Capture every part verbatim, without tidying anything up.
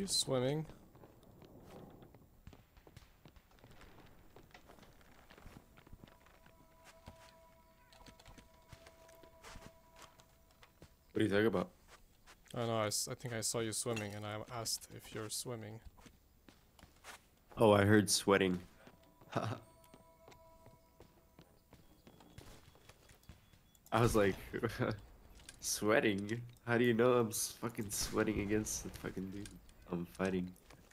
He's swimming. What are you talking about? Oh no, I, s I think I saw you swimming and I asked if you're swimming. Oh, I heard sweating. I was like, sweating? How do you know I'm s- fucking sweating against the fucking dude I'm fighting?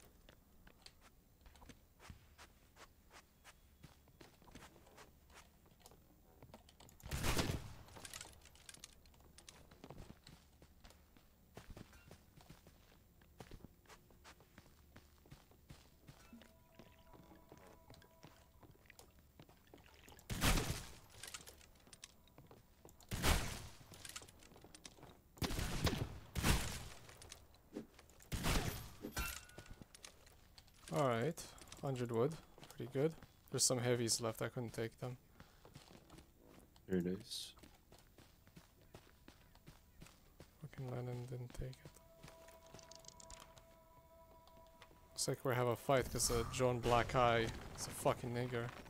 Alright, one hundred wood. Pretty good. There's some heavies left, I couldn't take them. Very nice. Fucking Lennon didn't take it. Looks like we have a fight because uh, John Black Eye is a fucking nigger.